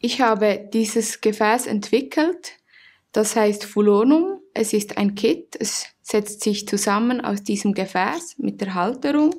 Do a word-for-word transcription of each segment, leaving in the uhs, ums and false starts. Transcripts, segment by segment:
Ich habe dieses Gefäß entwickelt, das heißt Fulonum. Es ist ein Kit, es setzt sich zusammen aus diesem Gefäß mit der Halterung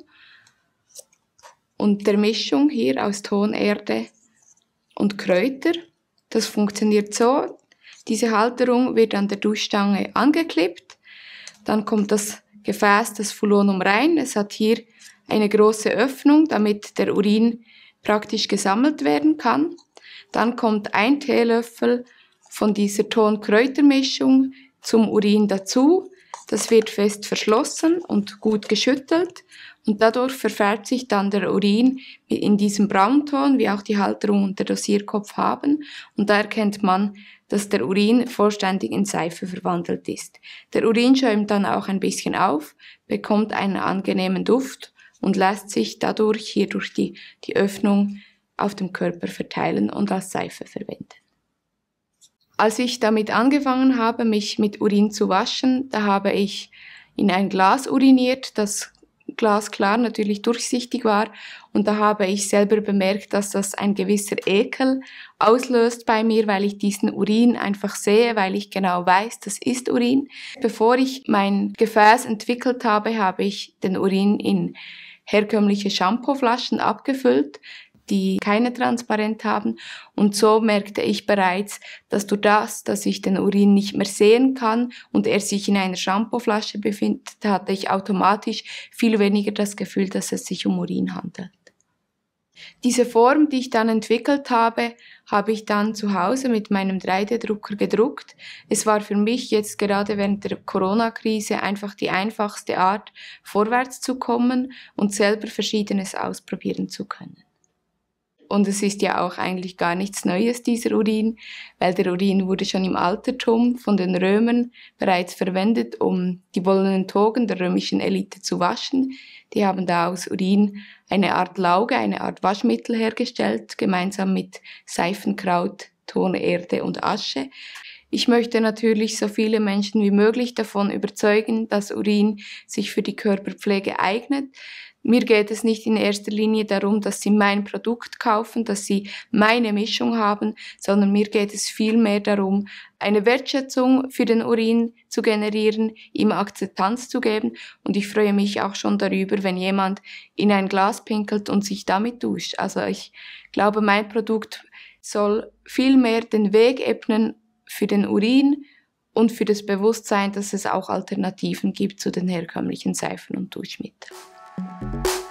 und der Mischung hier aus Tonerde und Kräuter. Das funktioniert so, diese Halterung wird an der Duschstange angeklippt, dann kommt das Gefäß, das Fulonum rein. Es hat hier eine große Öffnung, damit der Urin praktisch gesammelt werden kann. Dann kommt ein Teelöffel von dieser Ton-Kräuter-Mischung zum Urin dazu. Das wird fest verschlossen und gut geschüttelt und dadurch verfärbt sich dann der Urin in diesem Braunton, wie auch die Halterung und der Dosierkopf haben. Und da erkennt man, dass der Urin vollständig in Seife verwandelt ist. Der Urin schäumt dann auch ein bisschen auf, bekommt einen angenehmen Duft und lässt sich dadurch hier durch die, die Öffnung auf dem Körper verteilen und als Seife verwenden. Als ich damit angefangen habe, mich mit Urin zu waschen, da habe ich in ein Glas uriniert, das glasklar natürlich durchsichtig war, und da habe ich selber bemerkt, dass das ein gewisser Ekel auslöst bei mir, weil ich diesen Urin einfach sehe, weil ich genau weiß, das ist Urin. Bevor ich mein Gefäß entwickelt habe, habe ich den Urin in herkömmliche Shampooflaschen abgefüllt, die keine Transparenz haben, und so merkte ich bereits, dass durch das, dass ich den Urin nicht mehr sehen kann und er sich in einer Shampooflasche befindet, hatte ich automatisch viel weniger das Gefühl, dass es sich um Urin handelt. Diese Form, die ich dann entwickelt habe, habe ich dann zu Hause mit meinem drei D Drucker gedruckt. Es war für mich jetzt gerade während der Corona-Krise einfach die einfachste Art, vorwärts zu kommen und selber Verschiedenes ausprobieren zu können. Und es ist ja auch eigentlich gar nichts Neues, dieser Urin, weil der Urin wurde schon im Altertum von den Römern bereits verwendet, um die wollenen Togen der römischen Elite zu waschen. Die haben da aus Urin eine Art Lauge, eine Art Waschmittel hergestellt, gemeinsam mit Seifenkraut, Tonerde und Asche. Ich möchte natürlich so viele Menschen wie möglich davon überzeugen, dass Urin sich für die Körperpflege eignet. Mir geht es nicht in erster Linie darum, dass sie mein Produkt kaufen, dass sie meine Mischung haben, sondern mir geht es vielmehr darum, eine Wertschätzung für den Urin zu generieren, ihm Akzeptanz zu geben, und ich freue mich auch schon darüber, wenn jemand in ein Glas pinkelt und sich damit duscht. Also ich glaube, mein Produkt soll vielmehr den Weg ebnen für den Urin und für das Bewusstsein, dass es auch Alternativen gibt zu den herkömmlichen Seifen und Duschmitteln.